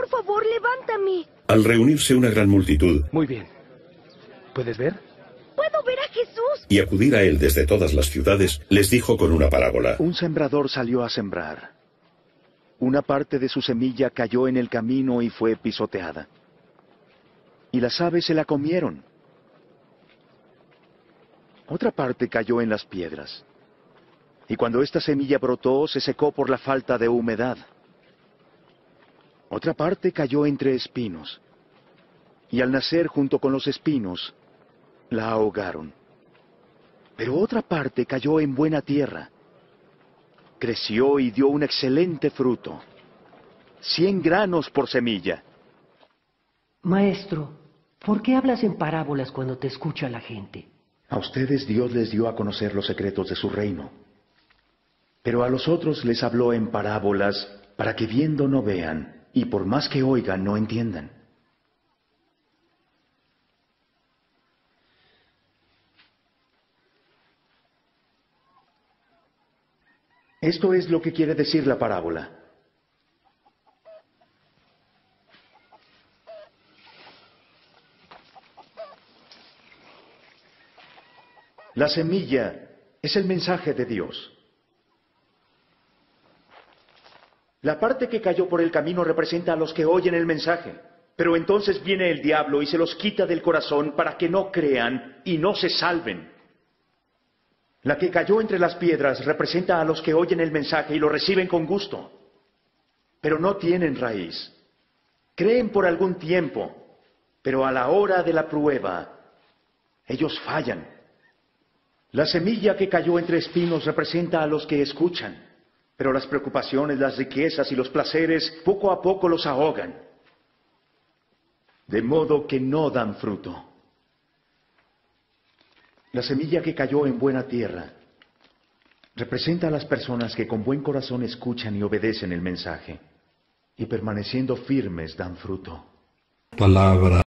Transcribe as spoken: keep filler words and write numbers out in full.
Por favor, levántame. Al reunirse una gran multitud Muy bien. ¿Puedes ver? ¡Puedo ver a Jesús! y acudir a él desde todas las ciudades, les dijo con una parábola. Un sembrador salió a sembrar. Una parte de su semilla cayó en el camino y fue pisoteada. Y las aves se la comieron. Otra parte cayó en las piedras. Y cuando esta semilla brotó, se secó por la falta de humedad. Otra parte cayó entre espinos. Y al nacer junto con los espinos, la ahogaron. Pero otra parte cayó en buena tierra. Creció y dio un excelente fruto. Cien granos por semilla. Maestro, ¿por qué hablas en parábolas cuando te escucha la gente? A ustedes Dios les dio a conocer los secretos de su reino. Pero a los otros les habló en parábolas para que viendo no vean y por más que oigan no entiendan. Esto es lo que quiere decir la parábola. La semilla es el mensaje de Dios. La parte que cayó por el camino representa a los que oyen el mensaje. Pero entonces viene el diablo y se los quita del corazón para que no crean y no se salven. La que cayó entre las piedras representa a los que oyen el mensaje y lo reciben con gusto, pero no tienen raíz. Creen por algún tiempo, pero a la hora de la prueba, ellos fallan. La semilla que cayó entre espinos representa a los que escuchan, pero las preocupaciones, las riquezas y los placeres poco a poco los ahogan, de modo que no dan fruto. La semilla que cayó en buena tierra representa a las personas que con buen corazón escuchan y obedecen el mensaje, y permaneciendo firmes dan fruto. Palabra